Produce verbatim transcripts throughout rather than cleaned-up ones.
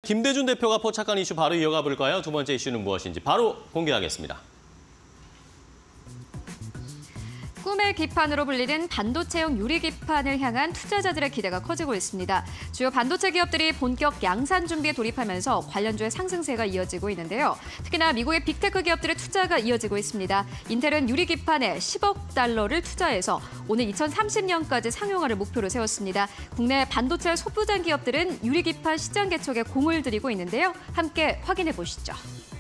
김대중 대표가 포착한 이슈 바로 이어가 볼까요? 두 번째 이슈는 무엇인지 바로 공개하겠습니다. 꿈의 기판으로 불리는 반도체용 유리기판을 향한 투자자들의 기대가 커지고 있습니다. 주요 반도체 기업들이 본격 양산 준비에 돌입하면서 관련주의 상승세가 이어지고 있는데요. 특히나 미국의 빅테크 기업들의 투자가 이어지고 있습니다. 인텔은 유리기판에 십억 달러를 투자해서 오늘 이천삼십 년까지 상용화를 목표로 세웠습니다. 국내 반도체 소부장 기업들은 유리기판 시장 개척에 공을 들이고 있는데요. 함께 확인해 보시죠.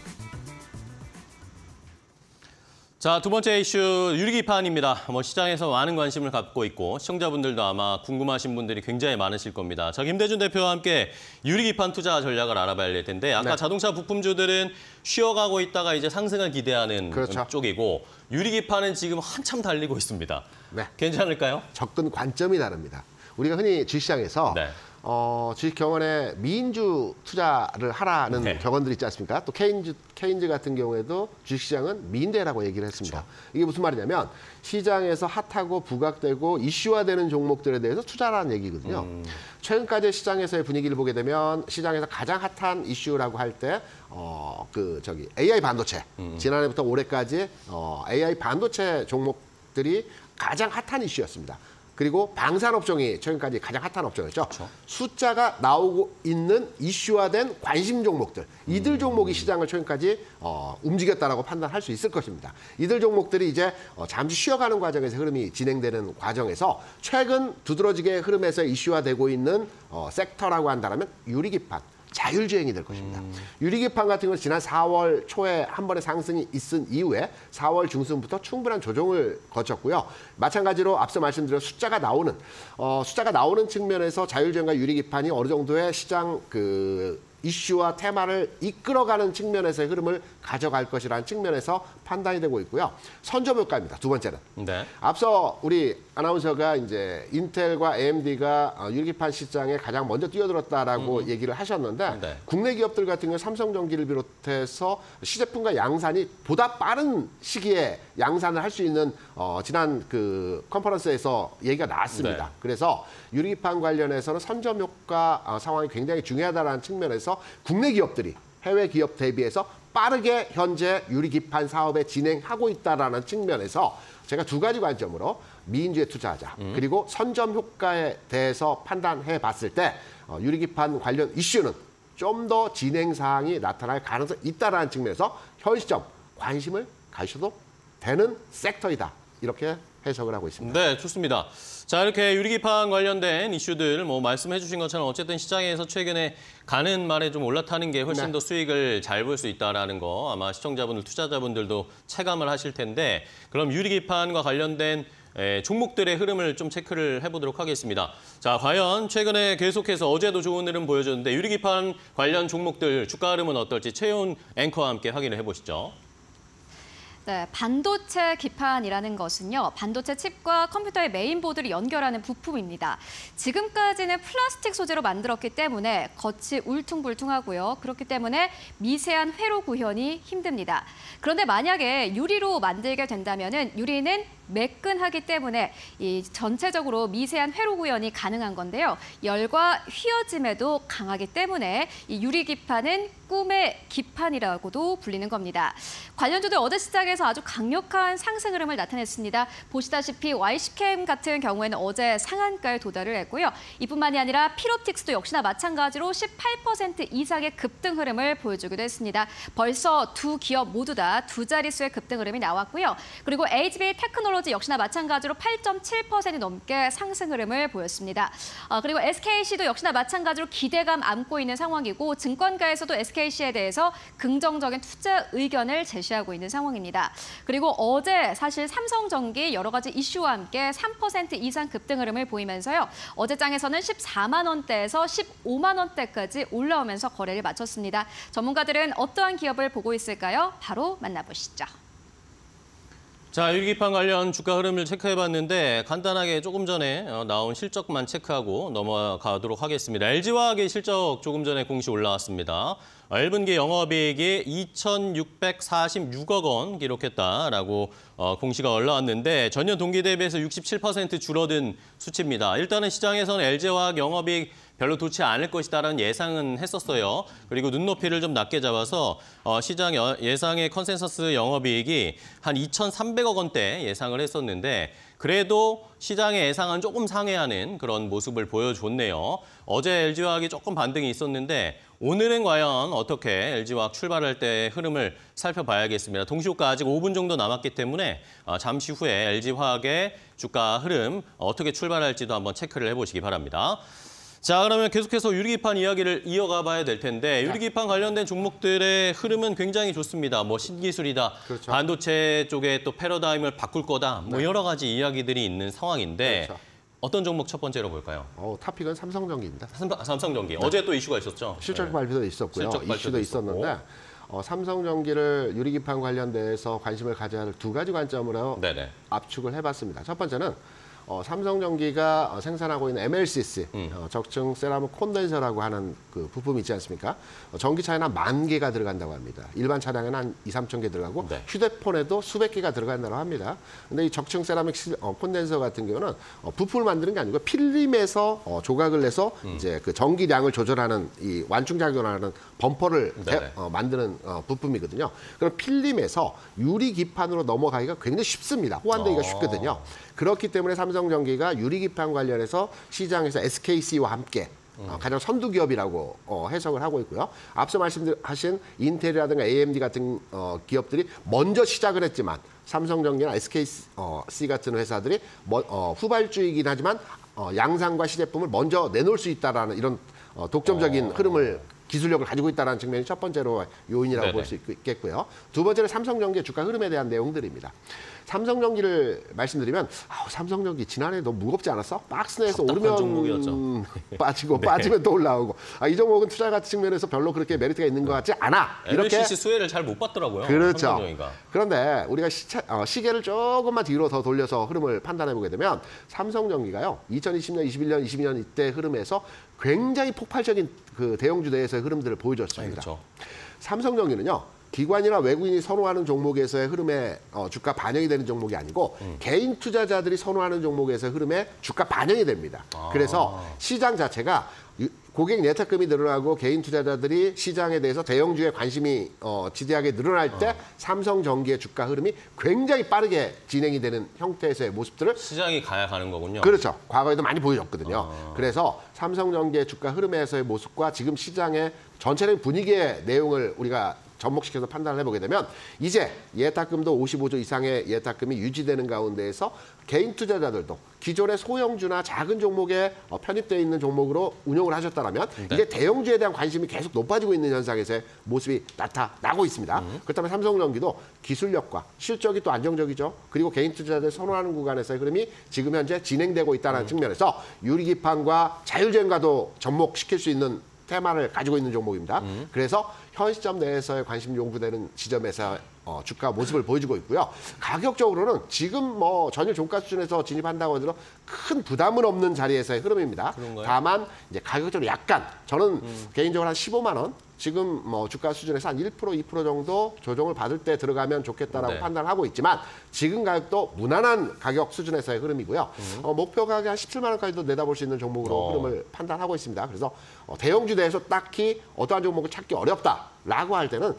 자, 두 번째 이슈 유리기판입니다. 뭐 시장에서 많은 관심을 갖고 있고 시청자분들도 아마 궁금하신 분들이 굉장히 많으실 겁니다. 자, 김대중 대표와 함께 유리기판 투자 전략을 알아봐야 될 텐데 아까 네. 자동차 부품주들은 쉬어가고 있다가 이제 상승을 기대하는 그렇죠. 쪽이고 유리기판은 지금 한참 달리고 있습니다. 네. 괜찮을까요? 접근 관점이 다릅니다. 우리가 흔히 주식시장에서 네. 어, 주식 경원에 미인주 투자를 하라는 네. 격언들이 있지 않습니까? 또 케인즈, 케인즈 같은 경우에도 주식시장은 미인대라고 얘기를 했습니다. 그렇죠. 이게 무슨 말이냐면 시장에서 핫하고 부각되고 이슈화되는 종목들에 대해서 투자라는 얘기거든요. 음. 최근까지 시장에서의 분위기를 보게 되면 시장에서 가장 핫한 이슈라고 할 때 어, 그 저기 에이아이 반도체 음. 지난해부터 올해까지 어, 에이아이 반도체 종목들이 가장 핫한 이슈였습니다. 그리고 방산업종이 최근까지 가장 핫한 업종이었죠. 그렇죠. 숫자가 나오고 있는 이슈화된 관심 종목들. 이들 종목이 시장을 최근까지 어, 움직였다라고 판단할 수 있을 것입니다. 이들 종목들이 이제 어, 잠시 쉬어가는 과정에서 흐름이 진행되는 과정에서 최근 두드러지게 흐름에서 이슈화되고 있는 어, 섹터라고 한다면 유리기판. 자율주행이 될 것입니다. 음. 유리기판 같은 경우는 지난 사월 초에 한 번의 상승이 있은 이후에 사월 중순부터 충분한 조정을 거쳤고요. 마찬가지로 앞서 말씀드린 숫자가 나오는 어, 숫자가 나오는 측면에서 자율주행과 유리기판이 어느 정도의 시장 그 이슈와 테마를 이끌어가는 측면에서의 흐름을 가져갈 것이라는 측면에서 판단이 되고 있고요. 선점 효과입니다. 두 번째는. 네. 앞서 우리 아나운서가 이제 인텔과 에이엠디가 유리기판 시장에 가장 먼저 뛰어들었다라고 음. 얘기를 하셨는데 네. 국내 기업들 같은 경우 삼성전기를 비롯해서 시제품과 양산이 보다 빠른 시기에 양산을 할 수 있는 어, 지난 그 컨퍼런스에서 얘기가 나왔습니다. 네. 그래서 유리기판 관련해서는 선점 효과 어, 상황이 굉장히 중요하다는 측면에서 국내 기업들이 해외 기업 대비해서 빠르게 현재 유리기판 사업에 진행하고 있다는 측면에서 제가 두 가지 관점으로 미인주에 투자하자. 음. 그리고 선점 효과에 대해서 판단해 봤을 때 어, 유리기판 관련 이슈는 좀 더 진행 사항이 나타날 가능성이 있다는 측면에서 현 시점 관심을 가셔도 되는 섹터이다. 이렇게 해석을 하고 있습니다. 네, 좋습니다. 자, 이렇게 유리기판 관련된 이슈들 뭐 말씀해 주신 것처럼 어쨌든 시장에서 최근에 가는 말에 좀 올라타는 게 훨씬 네. 더 수익을 잘 볼 수 있다는 거 아마 시청자분들, 투자자분들도 체감을 하실 텐데 그럼 유리기판과 관련된 에, 종목들의 흐름을 좀 체크를 해보도록 하겠습니다. 자, 과연 최근에 계속해서 어제도 좋은 흐름 보여줬는데 유리기판 관련 종목들 주가 흐름은 어떨지 최훈 앵커와 함께 확인을 해보시죠. 네, 반도체 기판이라는 것은요, 반도체 칩과 컴퓨터의 메인보드를 연결하는 부품입니다. 지금까지는 플라스틱 소재로 만들었기 때문에 겉이 울퉁불퉁하고요. 그렇기 때문에 미세한 회로 구현이 힘듭니다. 그런데 만약에 유리로 만들게 된다면은 유리는 매끈하기 때문에 이 전체적으로 미세한 회로 구현이 가능한 건데요. 열과 휘어짐에도 강하기 때문에 이 유리기판은 꿈의 기판이라고도 불리는 겁니다. 관련주들 어제 시장에서 아주 강력한 상승 흐름을 나타냈습니다. 보시다시피 와이씨캠 같은 경우에는 어제 상한가에 도달을 했고요. 이뿐만이 아니라 필옵틱스도 역시나 마찬가지로 십팔 퍼센트 이상의 급등 흐름을 보여주기도 했습니다. 벌써 두 기업 모두 다 두 자릿수의 급등 흐름이 나왔고요. 그리고 에이치비 테크놀로지 역시나 마찬가지로 팔 점 칠 퍼센트 넘게 상승 흐름을 보였습니다. 어, 그리고 에스케이씨도 역시나 마찬가지로 기대감 안고 있는 상황이고 증권가에서도 에스케이씨에 대해서 긍정적인 투자 의견을 제시하고 있는 상황입니다. 그리고 어제 사실 삼성전기 여러 가지 이슈와 함께 삼 퍼센트 이상 급등 흐름을 보이면서요. 어제장에서는 십사만 원대에서 십오만 원대까지 올라오면서 거래를 마쳤습니다. 전문가들은 어떠한 기업을 보고 있을까요? 바로 만나보시죠. 자, 유리기판 관련 주가 흐름을 체크해봤는데 간단하게 조금 전에 나온 실적만 체크하고 넘어가도록 하겠습니다. 엘지화학의 실적 조금 전에 공시 올라왔습니다. 일 분기 영업이익이 이천육백사십육억 원 기록했다라고 어, 공시가 올라왔는데 전년 동기 대비해서 육십칠 퍼센트 줄어든 수치입니다. 일단은 시장에서는 엘지화학 영업이익 별로 좋지 않을 것이다라는 예상은 했었어요. 그리고 눈높이를 좀 낮게 잡아서 어, 시장 여, 예상의 컨센서스 영업이익이 한 이천삼백억 원대 예상을 했었는데 그래도 시장의 예상은 조금 상회하는 그런 모습을 보여줬네요. 어제 엘지화학이 조금 반등이 있었는데 오늘은 과연 어떻게 엘지화학 출발할 때 흐름을 살펴봐야겠습니다. 동시효과 아직 오 분 정도 남았기 때문에 잠시 후에 엘지화학의 주가 흐름 어떻게 출발할지도 한번 체크를 해보시기 바랍니다. 자, 그러면 계속해서 유리기판 이야기를 이어가 봐야 될 텐데 유리기판 관련된 종목들의 흐름은 굉장히 좋습니다. 뭐 신기술이다, 그렇죠. 반도체 쪽에 또 패러다임을 바꿀 거다, 뭐 네. 여러 가지 이야기들이 있는 상황인데 그렇죠. 어떤 종목 첫 번째로 볼까요? 어, 탑픽은 삼성전기입니다. 삼, 삼성전기. 네. 어제 또 이슈가 있었죠? 실적 네. 발표도 있었고요. 실적 발표도 이슈도 있었는데 어, 삼성전기를 유리기판 관련돼서 관심을 가져야 할 두 가지 관점으로 네네. 압축을 해봤습니다. 첫 번째는 어, 삼성전기가 어, 생산하고 있는 엠엘시씨, 음. 어, 적층 세라믹 콘덴서라고 하는 그 부품이 있지 않습니까? 어, 전기차에는 한 만 개가 들어간다고 합니다. 일반 차량에는 한 이, 삼천 개 들어가고 네. 휴대폰에도 수백 개가 들어간다고 합니다. 근데 이 적층 세라믹 시, 어, 콘덴서 같은 경우는 어, 부품을 만드는 게 아니고 필름에서 어, 조각을 내서 음. 이제 그 전기량을 조절하는 이 완충작용을 하는 범퍼를 네네. 대, 어, 만드는 어, 부품이거든요. 그럼 필름에서 유리기판으로 넘어가기가 굉장히 쉽습니다. 호환되기가 어. 쉽거든요. 그렇기 때문에 삼성전기가 유리기판 관련해서 시장에서 에스케이씨와 함께 어, 가장 선두 기업이라고 어, 해석을 하고 있고요. 앞서 말씀하신 인텔이라든가 에이엠디 같은 어, 기업들이 먼저 시작을 했지만 삼성전기나 에스케이씨 같은 회사들이 뭐, 어, 후발주이긴 하지만 어, 양산과 시제품을 먼저 내놓을 수 있다라는 이런 어, 독점적인 어. 흐름을 기술력을 가지고 있다는 측면이 첫 번째로 요인이라고 네네. 볼 수 있겠고요. 두 번째는 삼성전기의 주가 흐름에 대한 내용들입니다. 삼성전기를 말씀드리면 아우, 삼성전기 지난해 너무 무겁지 않았어? 박스 내에서 답답한 오르면 종목이었죠. 빠지고 네. 빠지면 또 올라오고 아, 이 종목은 투자 가치 측면에서 별로 그렇게 메리트가 있는 것 같지 않아. 이렇게 엠엘시씨 수혜를 잘 못 받더라고요. 그렇죠. 삼성전기가. 그런데 우리가 시차, 어, 시계를 조금만 뒤로 더 돌려서 흐름을 판단해 보게 되면 삼성전기가요. 이천이십 년, 이십일 년, 이십이 년 이때 흐름에서 굉장히 폭발적인 그 대형주 내에서의 흐름들을 보여줬습니다. 그렇죠. 삼성전기는요. 기관이나 외국인이 선호하는 종목에서의 흐름에 어, 주가 반영이 되는 종목이 아니고 음. 개인 투자자들이 선호하는 종목에서의 흐름에 주가 반영이 됩니다. 아. 그래서 시장 자체가 고객 예탁금이 늘어나고 개인 투자자들이 시장에 대해서 대형주에 관심이 어, 지대하게 늘어날 때 어. 삼성전기의 주가 흐름이 굉장히 빠르게 진행이 되는 형태에서의 모습들을 시장이 가야 가는 거군요. 그렇죠. 과거에도 많이 보여줬거든요. 아. 그래서 삼성전기의 주가 흐름에서의 모습과 지금 시장의 전체적인 분위기의 내용을 우리가 접목시켜서 판단을 해보게 되면 이제 예탁금도 오십오 조 이상의 예탁금이 유지되는 가운데에서 개인 투자자들도 기존의 소형주나 작은 종목에 편입되어 있는 종목으로 운용을 하셨다면 네. 이제 대형주에 대한 관심이 계속 높아지고 있는 현상에서의 모습이 나타나고 있습니다. 음. 그렇다면 삼성전기도 기술력과 실적이 또 안정적이죠. 그리고 개인 투자자들 선호하는 구간에서의 흐름이 지금 현재 진행되고 있다는 음. 측면에서 유리기판과 자율주행과도 접목시킬 수 있는 테마를 가지고 있는 종목입니다. 음. 그래서 현 시점 내에서의 관심 요구되는 지점에서 어, 주가 모습을 보여주고 있고요. 가격적으로는 지금 뭐 전일 종가 수준에서 진입한다고 하더라도 큰 부담은 없는 자리에서의 흐름입니다. 그런가요? 다만 이제 가격적으로 약간 저는 음. 개인적으로 한 십오만 원 지금 뭐 주가 수준에서 한 일 퍼센트, 이 퍼센트 정도 조정을 받을 때 들어가면 좋겠다라고 네. 판단을 하고 있지만 지금 가격도 무난한 가격 수준에서의 흐름이고요. 음. 어, 목표 가격 한 십칠만 원까지도 내다볼 수 있는 종목으로 어. 흐름을 판단하고 있습니다. 그래서 어, 대형주 내에서 딱히 어떠한 종목을 찾기 어렵다라고 할 때는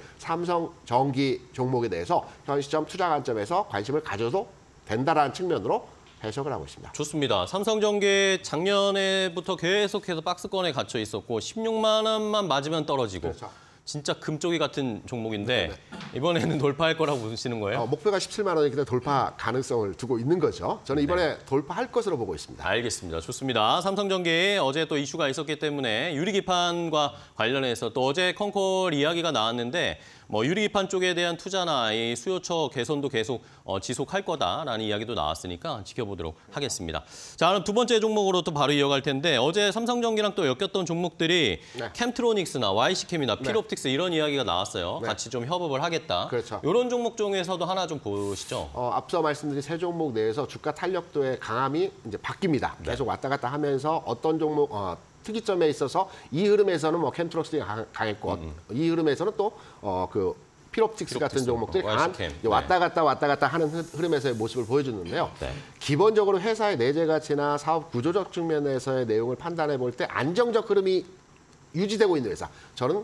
삼성전기 종목에 대해서 현 시점 투자 관점에서 관심을 가져도 된다라는 측면으로 해석을 하고 있습니다. 좋습니다. 삼성전기 작년에부터 계속해서 박스권에 갇혀 있었고 십육만 원만 맞으면 떨어지고 그렇죠. 진짜 금쪽이 같은 종목인데 네네. 이번에는 돌파할 거라고 보시는 거예요? 어, 목표가 십칠만 원이기 때문에 돌파 가능성을 두고 있는 거죠. 저는 이번에 네. 돌파할 것으로 보고 있습니다. 알겠습니다. 좋습니다. 삼성전기 어제 또 이슈가 있었기 때문에 유리기판과 관련해서 또 어제 컨콜 이야기가 나왔는데 뭐 유리기판 쪽에 대한 투자나 이 수요처 개선도 계속 어, 지속할 거다라는 이야기도 나왔으니까 지켜보도록 하겠습니다. 자, 그럼 두 번째 종목으로 또 바로 이어갈 텐데 어제 삼성전기랑 또 엮였던 종목들이 네. 캠트로닉스나 와이씨캠이나 네. 필옵틱스 이런 이야기가 나왔어요. 네. 같이 좀 협업을 하겠다. 그렇죠. 이런 종목 중에서도 하나 좀 보시죠. 어, 앞서 말씀드린 세 종목 내에서 주가 탄력도의 강함이 이제 바뀝니다. 네. 계속 왔다 갔다 하면서 어떤 종목 어, 특이점에 있어서 이 흐름에서는 뭐 캠트록스가 강했고 음. 이 흐름에서는 또 어, 그 필옵틱스 같은 종목들이 강한 와이씨캠. 왔다 갔다 왔다 갔다 하는 흐름에서의 모습을 보여주는데요. 네. 기본적으로 회사의 내재 가치나 사업 구조적 측면에서의 내용을 판단해 볼 때 안정적 흐름이 유지되고 있는 회사. 저는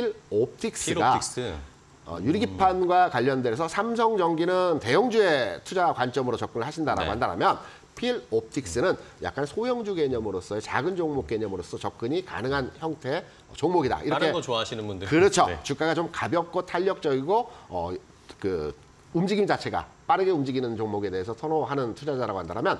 필옵틱스가 필옵틱스. 어, 유리기판과 관련돼서 삼성전기는 대형주의 투자 관점으로 접근을 하신다라고 네. 한다면 필옵틱스는 약간 소형주 개념으로서의 작은 종목 개념으로서 접근이 가능한 형태의 종목이다. 이렇게 다른 거 좋아하시는 분들. 그렇죠. 네. 주가가 좀 가볍고 탄력적이고 어, 그 움직임 자체가 빠르게 움직이는 종목에 대해서 선호하는 투자자라고 한다면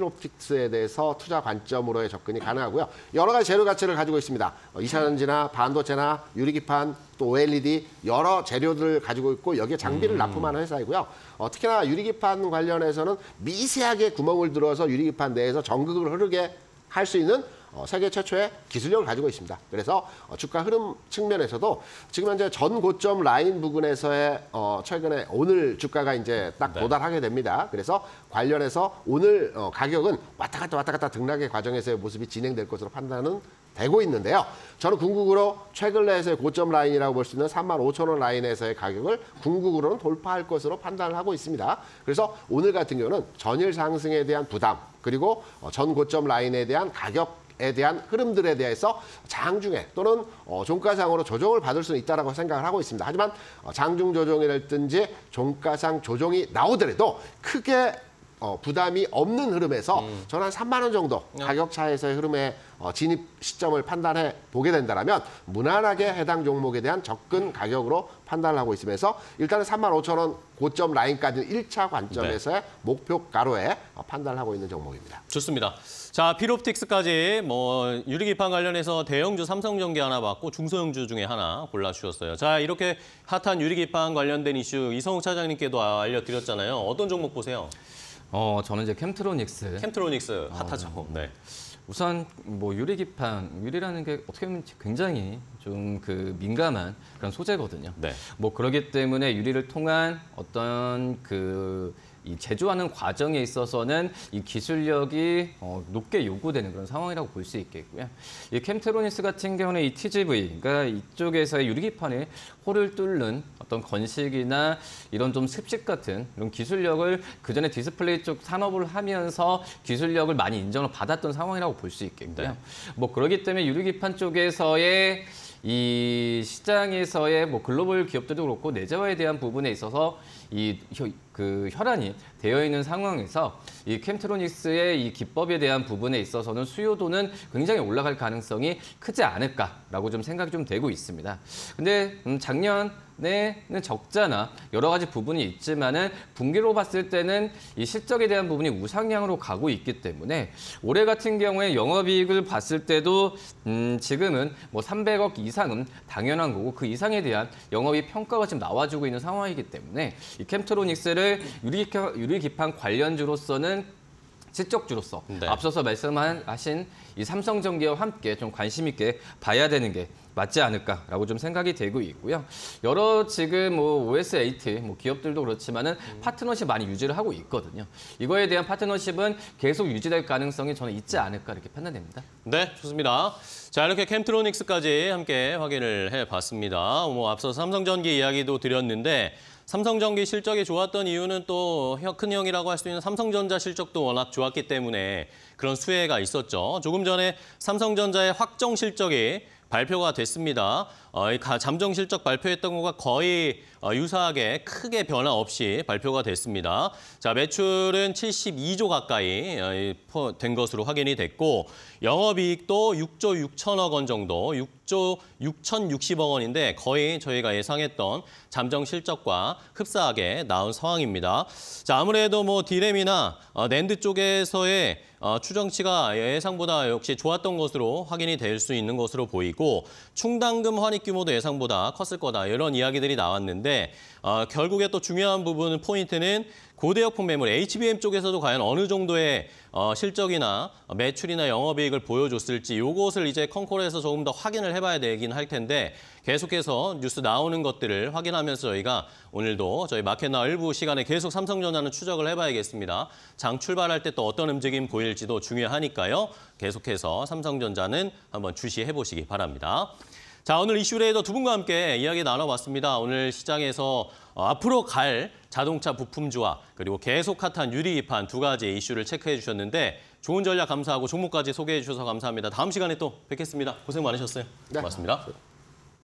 필옵틱스에 대해서 투자 관점으로의 접근이 가능하고요. 여러 가지 재료 가치를 가지고 있습니다. 어, 이차전지나 반도체나 유리기판 또 오엘이디 여러 재료들을 가지고 있고 여기에 장비를 음. 납품하는 회사이고요. 어, 특히나 유리기판 관련해서는 미세하게 구멍을 들어서 유리기판 내에서 전극을 흐르게 할 수 있는 어, 세계 최초의 기술력을 가지고 있습니다. 그래서 어, 주가 흐름 측면에서도 지금 현재 전 고점 라인 부근에서의 어, 최근에 오늘 주가가 이제 딱 네. 도달하게 됩니다. 그래서 관련해서 오늘 어, 가격은 왔다 갔다 왔다 갔다 등락의 과정에서의 모습이 진행될 것으로 판단은 되고 있는데요. 저는 궁극으로 최근에서의 고점 라인이라고 볼 수 있는 삼만 오천 원 라인에서의 가격을 궁극으로는 돌파할 것으로 판단을 하고 있습니다. 그래서 오늘 같은 경우는 전일 상승에 대한 부담 그리고 어, 전 고점 라인에 대한 가격 에 대한 흐름들에 대해서 장중에 또는 어, 종가상으로 조정을 받을 수는 있다고 생각을 하고 있습니다. 하지만 어, 장중 조정이랄든지 종가상 조정이 나오더라도 크게 어, 부담이 없는 흐름에서 음. 저는 한 삼만 원 정도 가격 차에서의 흐름의 어, 진입 시점을 판단해 보게 된다면 무난하게 해당 종목에 대한 접근 가격으로 판단을 하고 있으면서 일단은 삼만 오천 원 고점 라인까지는 일 차 관점에서의 네. 목표가로에 어, 판단을 하고 있는 종목입니다. 좋습니다. 자, 필옵틱스까지 뭐 유리기판 관련해서 대형주 삼성전기 하나 받고 중소형주 중에 하나 골라주셨어요. 자, 이렇게 핫한 유리기판 관련된 이슈 이성욱 차장님께도 알려드렸잖아요. 어떤 종목 보세요? 어, 저는 이제 캠트로닉스. 캠트로닉스 핫하죠. 어, 네. 우선 뭐 유리기판, 유리라는 게 어떻게 보면 굉장히 좀 그 민감한 그런 소재거든요. 네. 뭐 그러기 때문에 유리를 통한 어떤 그 이 제조하는 과정에 있어서는 이 기술력이 어, 높게 요구되는 그런 상황이라고 볼 수 있겠고요. 이 캠트로닉스 같은 경우는 이 티지브이, 그러니까 이쪽에서의 유리기판에 홀을 뚫는 어떤 건식이나 이런 좀 습식 같은 이런 기술력을 그전에 디스플레이 쪽 산업을 하면서 기술력을 많이 인정을 받았던 상황이라고 볼 수 있겠고요. 네. 뭐 그러기 때문에 유리기판 쪽에서의 이 시장에서의 뭐 글로벌 기업들도 그렇고 내재화에 대한 부분에 있어서 이 그 혈안이 되어 있는 상황에서 이 캠트로닉스의 이 기법에 대한 부분에 있어서는 수요도는 굉장히 올라갈 가능성이 크지 않을까라고 좀 생각이 좀 되고 있습니다. 근데 음 작년에는 적자나 여러 가지 부분이 있지만은 분기로 봤을 때는 이 실적에 대한 부분이 우상향으로 가고 있기 때문에 올해 같은 경우에 영업이익을 봤을 때도 음 지금은 뭐 삼백억 이상은 당연한 거고 그 이상에 대한 영업이익 평가가 지금 나와주고 있는 상황이기 때문에 이 캠트로닉스를 유리기판, 유리기판 관련주로서는 실적주로서 네. 앞서서 말씀하신 이 삼성전기와 함께 좀 관심 있게 봐야 되는 게 맞지 않을까라고 좀 생각이 되고 있고요. 여러 지금 뭐 오에스에이티 뭐 기업들도 그렇지만은 음. 파트너십 많이 유지를 하고 있거든요. 이거에 대한 파트너십은 계속 유지될 가능성이 저는 있지 않을까 이렇게 판단됩니다. 네, 좋습니다. 자, 이렇게 캠트로닉스까지 함께 확인을 해봤습니다. 뭐 앞서 삼성전기 이야기도 드렸는데 삼성전기 실적이 좋았던 이유는 또 큰형이라고 할 수 있는 삼성전자 실적도 워낙 좋았기 때문에 그런 수혜가 있었죠. 조금 전에 삼성전자의 확정 실적이 발표가 됐습니다. 어, 이 잠정 실적 발표했던 것과 거의 어, 유사하게 크게 변화 없이 발표가 됐습니다. 자, 매출은 칠십이조 가까이 어, 된 것으로 확인이 됐고 영업이익도 육조 육천억 원 정도, 육조 육천육십억 원인데 거의 저희가 예상했던 잠정 실적과 흡사하게 나온 상황입니다. 자, 아무래도 뭐 디램이나 어, 낸드 쪽에서의 어, 추정치가 예상보다 역시 좋았던 것으로 확인이 될 수 있는 것으로 보이고 충당금 환입 규모도 예상보다 컸을 거다 이런 이야기들이 나왔는데 어, 결국에 또 중요한 부분 포인트는 고대역폭 매물 에이치비엠 쪽에서도 과연 어느 정도의 어, 실적이나 매출이나 영업이익을 보여줬을지 이것을 이제 컨콜에서 조금 더 확인을 해봐야 되긴 할 텐데 계속해서 뉴스 나오는 것들을 확인하면서 저희가 오늘도 저희 마켓나 일부 시간에 계속 삼성전자는 추적을 해봐야겠습니다. 장 출발할 때 또 어떤 움직임 보일지도 중요하니까요. 계속해서 삼성전자는 한번 주시해보시기 바랍니다. 자, 오늘 이슈 레이더 두 분과 함께 이야기 나눠봤습니다. 오늘 시장에서 어, 앞으로 갈 자동차 부품주와 그리고 계속 핫한 유리기판 두 가지의 이슈를 체크해 주셨는데 좋은 전략 감사하고 종목까지 소개해 주셔서 감사합니다. 다음 시간에 또 뵙겠습니다. 고생 많으셨어요. 네. 고맙습니다.